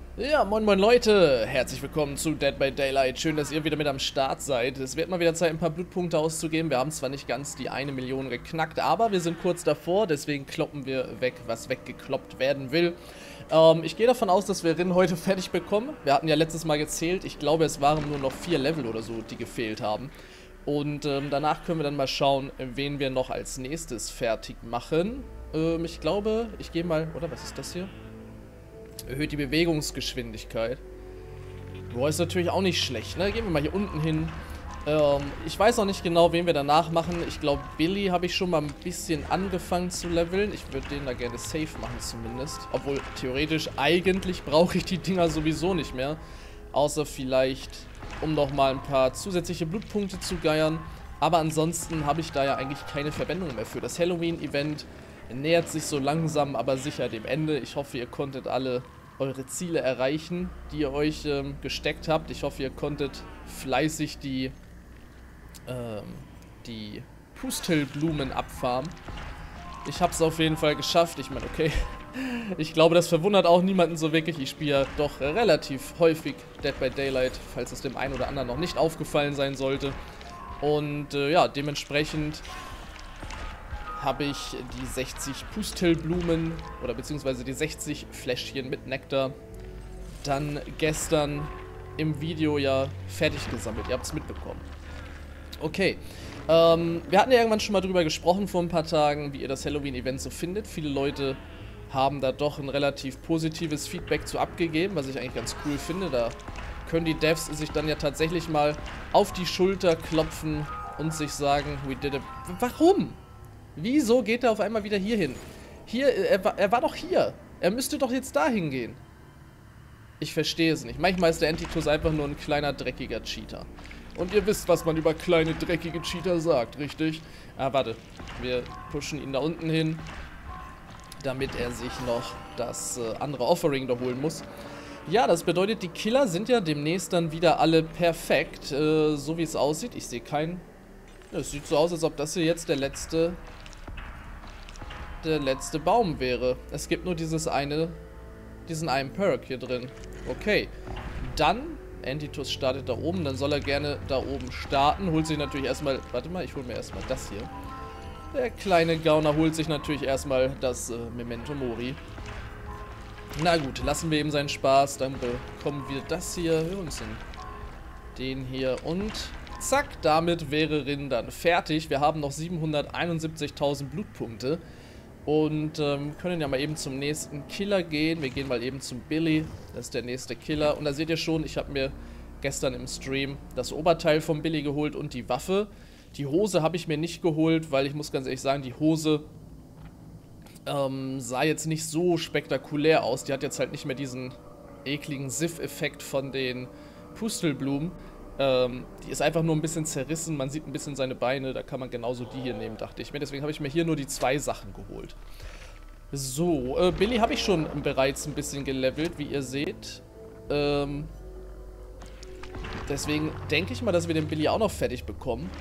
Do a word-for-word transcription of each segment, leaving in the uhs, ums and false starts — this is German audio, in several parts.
Ja, moin moin Leute, herzlich willkommen zu Dead by Daylight. Schön, dass ihr wieder mit am Start seid. Es wird mal wieder Zeit, ein paar Blutpunkte auszugeben. Wir haben zwar nicht ganz die eine Million geknackt, aber wir sind kurz davor, deswegen kloppen wir weg, was weggekloppt werden will. Ähm, ich gehe davon aus, dass wir Rin heute fertig bekommen. Wir hatten ja letztes Mal gezählt, ich glaube es waren nur noch vier Level oder so, die gefehlt haben. Und ähm, danach können wir dann mal schauen, wen wir noch als nächstes fertig machen. Ähm, ich glaube, ich gehe mal, oder was ist das hier? Erhöht die Bewegungsgeschwindigkeit. Boah, ist natürlich auch nicht schlecht, ne? Gehen wir mal hier unten hin. Ähm, ich weiß noch nicht genau, wen wir danach machen. Ich glaube, Billy habe ich schon mal ein bisschen angefangen zu leveln. Ich würde den da gerne safe machen zumindest. Obwohl, theoretisch, eigentlich brauche ich die Dinger sowieso nicht mehr. Außer vielleicht, um noch mal ein paar zusätzliche Blutpunkte zu geiern. Aber ansonsten habe ich da ja eigentlich keine Verwendung mehr für. Das Halloween-Event nähert sich so langsam, aber sicher dem Ende. Ich hoffe, ihr konntet alle eure Ziele erreichen, die ihr euch ähm, gesteckt habt. Ich hoffe, ihr konntet fleißig die, ähm, die Pustelblumen abfarmen. Ich habe es auf jeden Fall geschafft. Ich meine, okay, ich glaube, das verwundert auch niemanden so wirklich. Ich spiele ja doch relativ häufig Dead by Daylight, falls es dem einen oder anderen noch nicht aufgefallen sein sollte. Und äh, ja, dementsprechend habe ich die sechzig Pustelblumen oder beziehungsweise die sechzig Fläschchen mit Nektar dann gestern im Video ja fertig gesammelt. Ihr habt es mitbekommen. Okay, ähm, wir hatten ja irgendwann schon mal drüber gesprochen vor ein paar Tagen, wie ihr das Halloween-Event so findet. Viele Leute haben da doch ein relativ positives Feedback zu abgegeben, was ich eigentlich ganz cool finde. Da können die Devs sich dann ja tatsächlich mal auf die Schulter klopfen und sich sagen, we did it. Warum? Wieso geht er auf einmal wieder hier hin? Hier, er war, er war doch hier. Er müsste doch jetzt da hingehen. Ich verstehe es nicht. Manchmal ist der Entitus einfach nur ein kleiner, dreckiger Cheater. Und ihr wisst, was man über kleine, dreckige Cheater sagt, richtig? Ah, warte. Wir pushen ihn da unten hin, damit er sich noch das äh, andere Offering da holen muss. Ja, das bedeutet, die Killer sind ja demnächst dann wieder alle perfekt, äh, so wie es aussieht. Ich sehe keinen. Es sieht so aus, als ob das hier jetzt der letzte... der letzte Baum wäre. Es gibt nur dieses eine, diesen einen Perk hier drin. Okay. Dann, Entitus startet da oben, dann soll er gerne da oben starten. Holt sich natürlich erstmal, warte mal, ich hole mir erstmal das hier. Der kleine Gauner holt sich natürlich erstmal das äh, Memento Mori. Na gut, lassen wir ihm seinen Spaß, dann bekommen wir das hier, wir uns den hier und zack, damit wäre Rin dann fertig. Wir haben noch siebenhunderteinundsiebzigtausend Blutpunkte. Und ähm, können ja mal eben zum nächsten Killer gehen. Wir gehen mal eben zum Billy. Das ist der nächste Killer. Und da seht ihr schon, ich habe mir gestern im Stream das Oberteil vom Billy geholt und die Waffe. Die Hose habe ich mir nicht geholt, weil ich muss ganz ehrlich sagen, die Hose ähm, sah jetzt nicht so spektakulär aus. Die hat jetzt halt nicht mehr diesen ekligen Siff-Effekt von den Pustelblumen. Ähm, die ist einfach nur ein bisschen zerrissen, man sieht ein bisschen seine Beine, da kann man genauso die hier nehmen, dachte ich mir. Deswegen habe ich mir hier nur die zwei Sachen geholt. So, äh, Billy habe ich schon bereits ein bisschen gelevelt, wie ihr seht. Ähm, deswegen denke ich mal, dass wir den Billy auch noch fertig bekommen.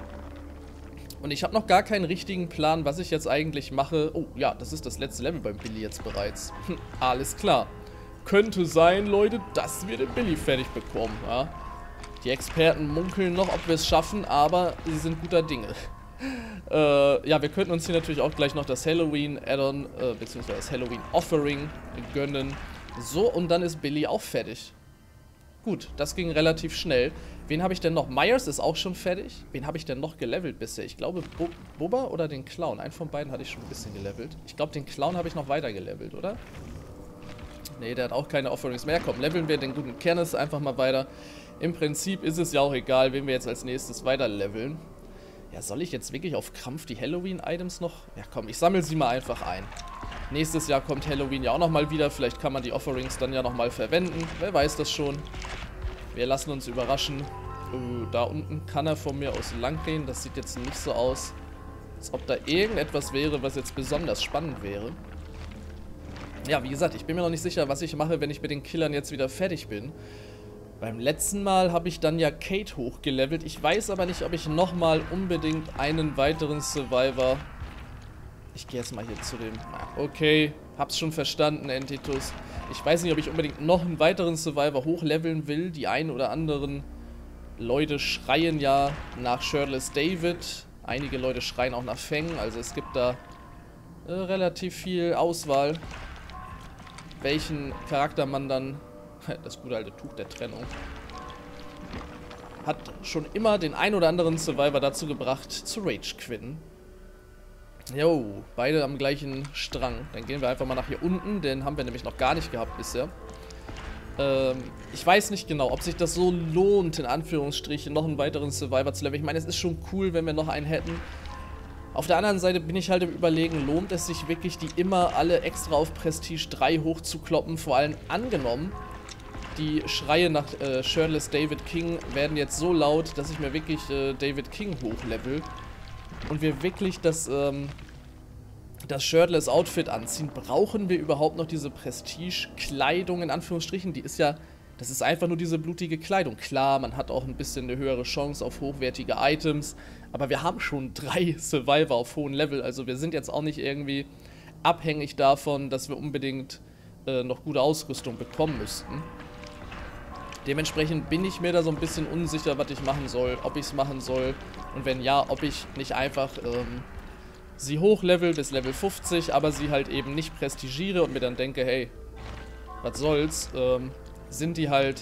Und ich habe noch gar keinen richtigen Plan, was ich jetzt eigentlich mache. Oh, ja, das ist das letzte Level beim Billy jetzt bereits. Hm, alles klar. Könnte sein, Leute, dass wir den Billy fertig bekommen, ja. Die Experten munkeln noch, ob wir es schaffen, aber sie sind guter Dinge. äh, ja, wir könnten uns hier natürlich auch gleich noch das Halloween-Add-on, äh, beziehungsweise das Halloween-Offering gönnen. So, und dann ist Billy auch fertig. Gut, das ging relativ schnell. Wen habe ich denn noch? Myers ist auch schon fertig. Wen habe ich denn noch gelevelt bisher? Ich glaube, Bo Boba oder den Clown. Einen von beiden hatte ich schon ein bisschen gelevelt. Ich glaube, den Clown habe ich noch weiter gelevelt, oder? Ne, der hat auch keine Offerings mehr. Komm, leveln wir den guten Kenneth einfach mal weiter. Im Prinzip ist es ja auch egal, wen wir jetzt als nächstes weiter leveln. Ja, soll ich jetzt wirklich auf Krampf die Halloween-Items noch? Ja, komm, ich sammle sie mal einfach ein. Nächstes Jahr kommt Halloween ja auch nochmal wieder. Vielleicht kann man die Offerings dann ja nochmal verwenden. Wer weiß das schon. Wir lassen uns überraschen. Uh, da unten kann er von mir aus lang gehen. Das sieht jetzt nicht so aus, als ob da irgendetwas wäre, was jetzt besonders spannend wäre. Ja, wie gesagt, ich bin mir noch nicht sicher, was ich mache, wenn ich mit den Killern jetzt wieder fertig bin. Beim letzten Mal habe ich dann ja Kate hochgelevelt. Ich weiß aber nicht, ob ich nochmal unbedingt einen weiteren Survivor... Ich gehe jetzt mal hier zu dem... Okay, Hab's schon verstanden, Entitus. Ich weiß nicht, ob ich unbedingt noch einen weiteren Survivor hochleveln will. Die einen oder anderen Leute schreien ja nach Shirtless David. Einige Leute schreien auch nach Feng. Also es gibt da äh, relativ viel Auswahl, welchen Charakter man dann... Das gute alte Tuch der Trennung. Hat schon immer den ein oder anderen Survivor dazu gebracht, zu Rage quitten. Jo, beide am gleichen Strang. Dann gehen wir einfach mal nach hier unten. Den haben wir nämlich noch gar nicht gehabt bisher. Ähm, ich weiß nicht genau, ob sich das so lohnt, in Anführungsstrichen, noch einen weiteren Survivor zu leveln. Ich meine, es ist schon cool, wenn wir noch einen hätten. Auf der anderen Seite bin ich halt im Überlegen, lohnt es sich wirklich, die immer alle extra auf Prestige drei hochzukloppen? Vor allem angenommen, die Schreie nach äh, Shirtless David King werden jetzt so laut, dass ich mir wirklich äh, David King hochlevel. Und wir wirklich das, ähm, das Shirtless Outfit anziehen. Brauchen wir überhaupt noch diese Prestige-Kleidung, in Anführungsstrichen? Die ist ja, das ist einfach nur diese blutige Kleidung. Klar, man hat auch ein bisschen eine höhere Chance auf hochwertige Items. Aber wir haben schon drei Survivor auf hohem Level. Also wir sind jetzt auch nicht irgendwie abhängig davon, dass wir unbedingt äh, noch gute Ausrüstung bekommen müssten. Dementsprechend bin ich mir da so ein bisschen unsicher, was ich machen soll, ob ich es machen soll. Und wenn ja, ob ich nicht einfach ähm, sie hochlevel bis Level fünfzig, aber sie halt eben nicht prestigiere und mir dann denke, hey, was soll's, ähm, sind die halt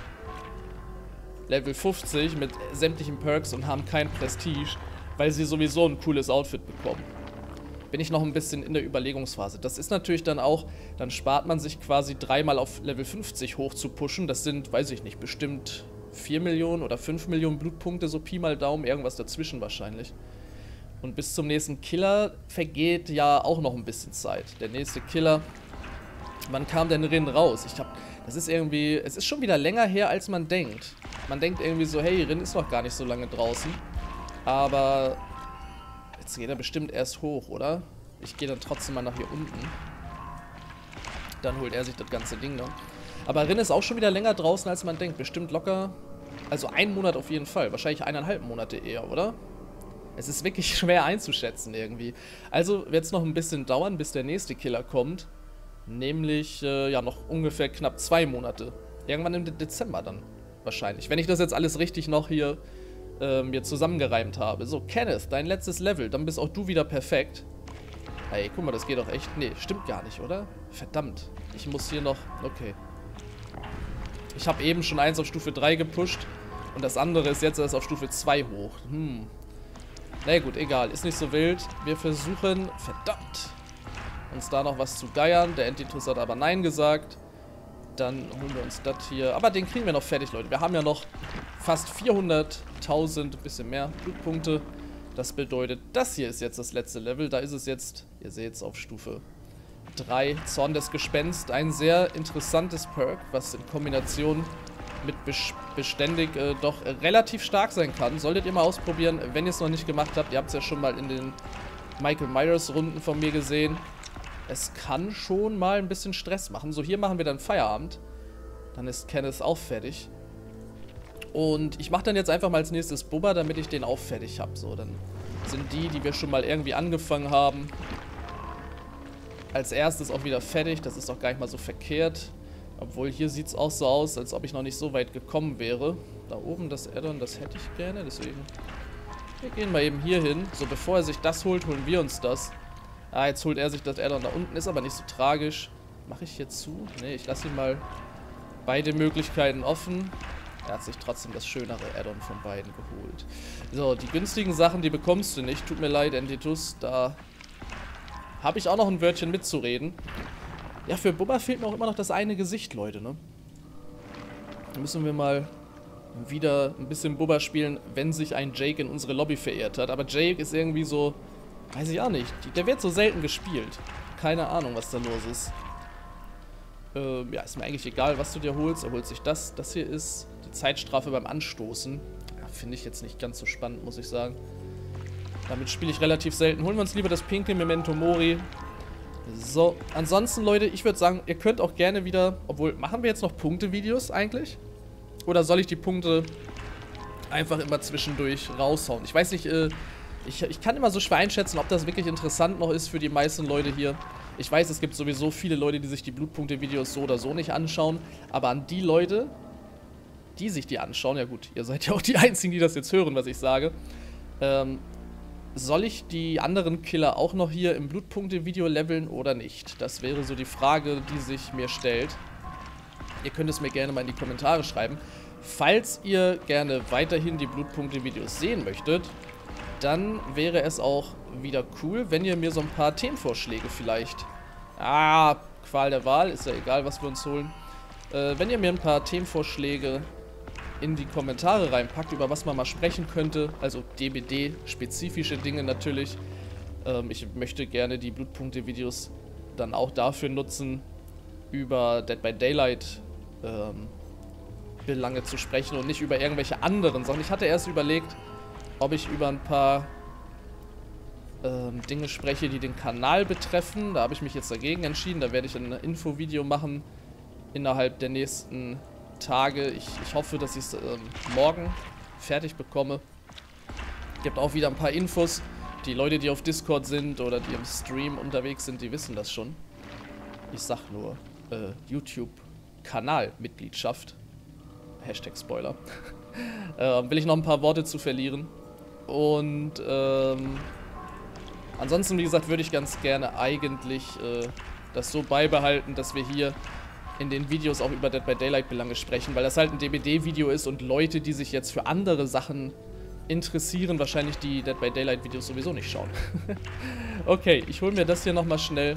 Level fünfzig mit sämtlichen Perks und haben kein Prestige, weil sie sowieso ein cooles Outfit bekommen. Bin ich noch ein bisschen in der Überlegungsphase. Das ist natürlich dann auch, dann spart man sich quasi dreimal auf Level fünfzig hoch zu pushen. Das sind, weiß ich nicht, bestimmt vier Millionen oder fünf Millionen Blutpunkte, so Pi mal Daumen, irgendwas dazwischen wahrscheinlich. Und bis zum nächsten Killer vergeht ja auch noch ein bisschen Zeit. Der nächste Killer, wann kam denn Rin raus? Ich hab, das ist irgendwie, es ist schon wieder länger her, als man denkt. Man denkt irgendwie so, hey, Rin ist noch gar nicht so lange draußen. Aber... Jetzt geht er bestimmt erst hoch, oder? Ich gehe dann trotzdem mal nach hier unten. Dann holt er sich das ganze Ding dann. Aber Rin ist auch schon wieder länger draußen, als man denkt. Bestimmt locker... Also ein Monat auf jeden Fall. Wahrscheinlich eineinhalb Monate eher, oder? Es ist wirklich schwer einzuschätzen irgendwie. Also wird es noch ein bisschen dauern, bis der nächste Killer kommt. Nämlich, äh, ja, noch ungefähr knapp zwei Monate. Irgendwann im Dezember dann. Wahrscheinlich. Wenn ich das jetzt alles richtig noch hier... mir zusammengereimt habe. So, Kenneth, dein letztes Level, dann bist auch du wieder perfekt. Hey, guck mal, das geht doch echt... Nee, stimmt gar nicht, oder? Verdammt. Ich muss hier noch... Okay. Ich habe eben schon eins auf Stufe drei gepusht und das andere ist jetzt erst auf Stufe zwei hoch. Hm. Na gut, egal. Ist nicht so wild. Wir versuchen... Verdammt. Uns da noch was zu geiern. Der Entitus hat aber Nein gesagt. Dann holen wir uns das hier. Aber den kriegen wir noch fertig, Leute. Wir haben ja noch fast vierhunderttausend, ein bisschen mehr Blutpunkte. Das bedeutet, das hier ist jetzt das letzte Level. Da ist es jetzt, ihr seht es auf Stufe drei, Zorn des Gespenst. Ein sehr interessantes Perk, was in Kombination mit beständig äh, doch äh, relativ stark sein kann. Solltet ihr mal ausprobieren, wenn ihr es noch nicht gemacht habt. Ihr habt es ja schon mal in den Michael Myers Runden von mir gesehen. Es kann schon mal ein bisschen Stress machen. So, hier machen wir dann Feierabend. Dann ist Kenneth auch fertig. Und ich mache dann jetzt einfach mal als nächstes Bubba, damit ich den auch fertig habe. So, dann sind die, die wir schon mal irgendwie angefangen haben, als erstes auch wieder fertig. Das ist doch gar nicht mal so verkehrt. Obwohl, hier sieht es auch so aus, als ob ich noch nicht so weit gekommen wäre. Da oben das Addon, das hätte ich gerne. Deswegen, wir gehen mal eben hier hin. So, bevor er sich das holt, holen wir uns das. Ah, jetzt holt er sich das Addon da unten. Ist aber nicht so tragisch. Mache ich hier zu? Ne, ich lasse ihn mal beide Möglichkeiten offen. Er hat sich trotzdem das schönere Addon von beiden geholt. So, die günstigen Sachen, die bekommst du nicht. Tut mir leid, Entitus. Da habe ich auch noch ein Wörtchen mitzureden. Ja, für Bubba fehlt mir auch immer noch das eine Gesicht, Leute, ne? Da müssen wir mal wieder ein bisschen Bubba spielen, wenn sich ein Jake in unsere Lobby verirrt hat. Aber Jake ist irgendwie so... Weiß ich auch nicht. Der wird so selten gespielt. Keine Ahnung, was da los ist. Ähm, ja, ist mir eigentlich egal, was du dir holst. Er holt sich das. Das hier ist die Zeitstrafe beim Anstoßen. Ja, finde ich jetzt nicht ganz so spannend, muss ich sagen. Damit spiele ich relativ selten. Holen wir uns lieber das pinke Memento Mori. So, ansonsten, Leute, ich würde sagen, ihr könnt auch gerne wieder... Obwohl, machen wir jetzt noch Punkte-Videos eigentlich? Oder soll ich die Punkte einfach immer zwischendurch raushauen? Ich weiß nicht, äh... Ich, ich kann immer so schwer einschätzen, ob das wirklich interessant noch ist für die meisten Leute hier. Ich weiß, es gibt sowieso viele Leute, die sich die Blutpunkte-Videos so oder so nicht anschauen, aber an die Leute, die sich die anschauen, ja gut, ihr seid ja auch die Einzigen, die das jetzt hören, was ich sage, ähm, soll ich die anderen Killer auch noch hier im Blutpunkte-Video leveln oder nicht? Das wäre so die Frage, die sich mir stellt. Ihr könnt es mir gerne mal in die Kommentare schreiben. Falls ihr gerne weiterhin die Blutpunkte-Videos sehen möchtet, dann wäre es auch wieder cool, wenn ihr mir so ein paar Themenvorschläge vielleicht... Ah, Qual der Wahl, ist ja egal, was wir uns holen. Äh, wenn ihr mir ein paar Themenvorschläge in die Kommentare reinpackt, über was man mal sprechen könnte, also D B D-spezifische Dinge natürlich. Ähm, ich möchte gerne die Blutpunkte-Videos dann auch dafür nutzen, über Dead by Daylight ähm, Belange zu sprechen und nicht über irgendwelche anderen Sachen. Ich hatte erst überlegt, ob ich über ein paar ähm, Dinge spreche, die den Kanal betreffen. Da habe ich mich jetzt dagegen entschieden. Da werde ich ein Infovideo machen innerhalb der nächsten Tage. Ich, ich hoffe, dass ich es ähm, morgen fertig bekomme. Gibt auch wieder ein paar Infos. Die Leute, die auf Discord sind oder die im Stream unterwegs sind, die wissen das schon. Ich sag nur äh, YouTube-Kanalmitgliedschaft. Hashtag Spoiler. äh, will ich noch ein paar Worte zu verlieren. Und ähm, ansonsten, wie gesagt, würde ich ganz gerne eigentlich äh, das so beibehalten, dass wir hier in den Videos auch über Dead by Daylight Belange sprechen, weil das halt ein D B D-Video ist und Leute, die sich jetzt für andere Sachen interessieren, wahrscheinlich die Dead by Daylight Videos sowieso nicht schauen. Okay, ich hole mir das hier nochmal schnell.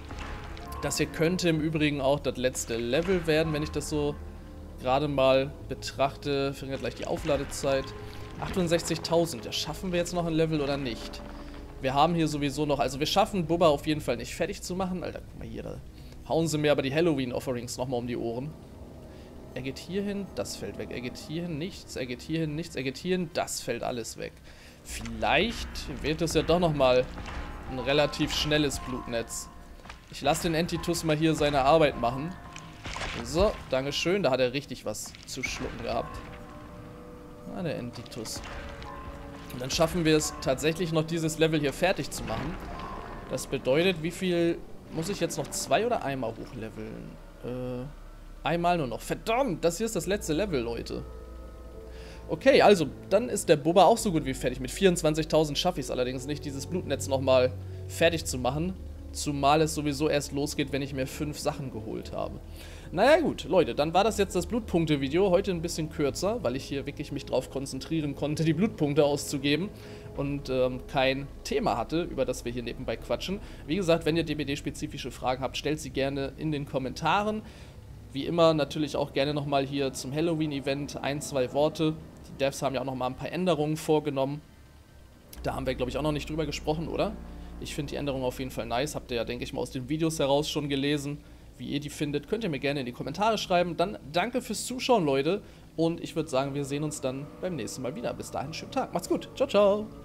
Das hier könnte im Übrigen auch das letzte Level werden, wenn ich das so gerade mal betrachte. Verringert gleich die Aufladezeit. achtundsechzigtausend, ja, schaffen wir jetzt noch ein Level oder nicht? Wir haben hier sowieso noch, also wir schaffen Bubba auf jeden Fall nicht fertig zu machen. Alter, guck mal hier, da hauen sie mir aber die Halloween-Offerings nochmal um die Ohren. Er geht hier hin, das fällt weg. Er geht hier hin, nichts. Er geht hier hin, nichts. Er geht hier hin, das fällt alles weg. Vielleicht wird es ja doch nochmal ein relativ schnelles Blutnetz. Ich lasse den Entitus mal hier seine Arbeit machen. So, dankeschön. Da hat er richtig was zu schlucken gehabt. Ah, der Entitus. Und dann schaffen wir es tatsächlich noch, dieses Level hier fertig zu machen. Das bedeutet, wie viel... Muss ich jetzt noch zwei oder einmal hochleveln? Äh, einmal nur noch. Verdammt, das hier ist das letzte Level, Leute. Okay, also, dann ist der Bubba auch so gut wie fertig. Mit vierundzwanzigtausend schaffe ich es allerdings nicht, dieses Blutnetz nochmal fertig zu machen. Zumal es sowieso erst losgeht, wenn ich mir fünf Sachen geholt habe. Naja gut, Leute, dann war das jetzt das Blutpunkte-Video. Heute ein bisschen kürzer, weil ich hier wirklich mich drauf konzentrieren konnte, die Blutpunkte auszugeben. Und ähm, kein Thema hatte, über das wir hier nebenbei quatschen. Wie gesagt, wenn ihr D B D-spezifische Fragen habt, stellt sie gerne in den Kommentaren. Wie immer natürlich auch gerne nochmal hier zum Halloween-Event ein, zwei Worte. Die Devs haben ja auch nochmal ein paar Änderungen vorgenommen. Da haben wir, glaube ich, auch noch nicht drüber gesprochen, oder? Ich finde die Änderungen auf jeden Fall nice. Habt ihr ja, denke ich mal, aus den Videos heraus schon gelesen. Wie ihr die findet, könnt ihr mir gerne in die Kommentare schreiben. Dann danke fürs Zuschauen, Leute. Und ich würde sagen, wir sehen uns dann beim nächsten Mal wieder. Bis dahin, schönen Tag. Macht's gut. Ciao, ciao.